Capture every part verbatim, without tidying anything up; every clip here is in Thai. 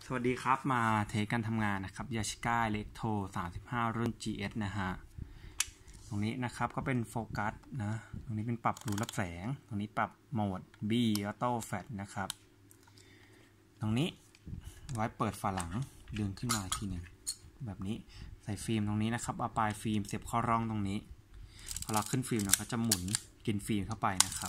สวัสดีครับมาเทสการทำงานนะครับยาชิก้าเล็กโทสามสิบห้ารุ่น จี เอส นะฮะตรงนี้นะครับก็เป็นโฟกัสนะตรงนี้เป็นปรับรูรับแสงตรงนี้ปรับโหมด B Auto Flash นะครับตรงนี้ไว้เปิดฝาหลังดึงขึ้นมาทีหนึ่งแบบนี้ใส่ฟิล์มตรงนี้นะครับเอาปลายฟิล์มเสียบเข้าร่องตรงนี้พอเราขึ้นฟิล์มเราก็จะหมุนกินฟิล์มเข้าไปนะครับ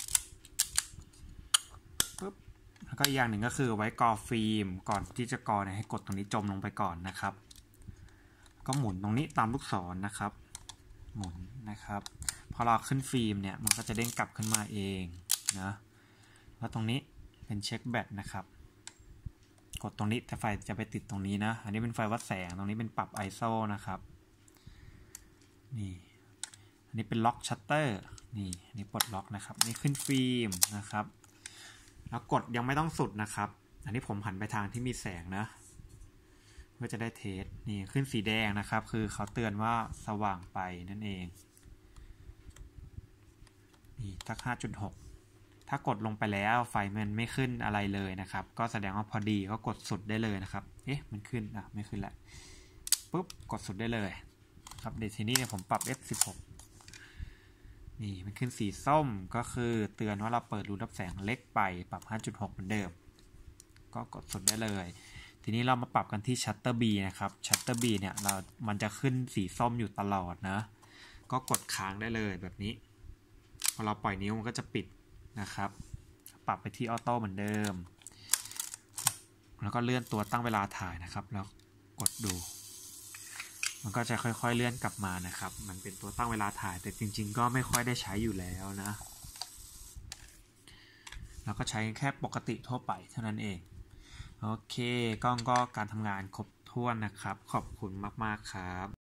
ปึ๊บแล้วก็อีกอย่างหนึ่งก็คือไว้กอฟิล์มก่อนที่จะกอเนี่ยให้กดตรงนี้จมลงไปก่อนนะครับก็หมุนตรงนี้ตามลูกศรนะครับหมุนนะครับพอเราขึ้นฟิล์มเนี่ยมันก็จะเด้งกลับขึ้นมาเองนะแล้วตรงนี้เป็นเช็คแบตนะครับกดตรงนี้แต่ไฟจะไปติดตรงนี้นะอันนี้เป็นไฟวัดแสงตรงนี้เป็นปรับ ไอ เอส โอ นะครับนี่อันนี้เป็นล็อกชัตเตอร์นี่อันนี้ปลดล็อกนะครับนี่ขึ้นฟิล์มนะครับแล้วกดยังไม่ต้องสุดนะครับอันนี้ผมหันไปทางที่มีแสงนะเพื่อจะได้เทสนี่ขึ้นสีแดงนะครับคือเขาเตือนว่าสว่างไปนั่นเองนี่ทัก ห้าจุดหก ถ้ากดลงไปแล้วไฟมันไม่ขึ้นอะไรเลยนะครับก็แสดงว่าพอดีก็กดสุดได้เลยนะครับเอ๊ะมันขึ้นอ่ะไม่ขึ้นละปุ๊บกดสุดได้เลยครับเดี๋ยวทีนี้เนี่ยผมปรับ เอฟ สิบหก นี่มันขึ้นสีส้มก็คือเตือนว่าเราเปิดรูรับแสงเล็กไปปรับ ห้าจุดหก เหมือนเดิมก็กดสุดได้เลยทีนี้เรามาปรับกันที่ Shutter B นะครับ Shutter B เนี่ยเรามันจะขึ้นสีส้มอยู่ตลอดนะก็กดค้างได้เลยแบบนี้พอเราปล่อยนิ้วมันก็จะปิดนะครับปรับไปที่ออโต้เหมือนเดิมแล้วก็เลื่อนตัวตั้งเวลาถ่ายนะครับแล้วกดดูมันก็จะค่อยๆเลื่อนกลับมานะครับมันเป็นตัวตั้งเวลาถ่ายแต่จริงๆก็ไม่ค่อยได้ใช้อยู่แล้วนะเราก็ใช้แค่ปกติทั่วไปเท่านั้นเองโอเคกล้องก็การทำงานครบถ้วนนะครับขอบคุณมากๆครับ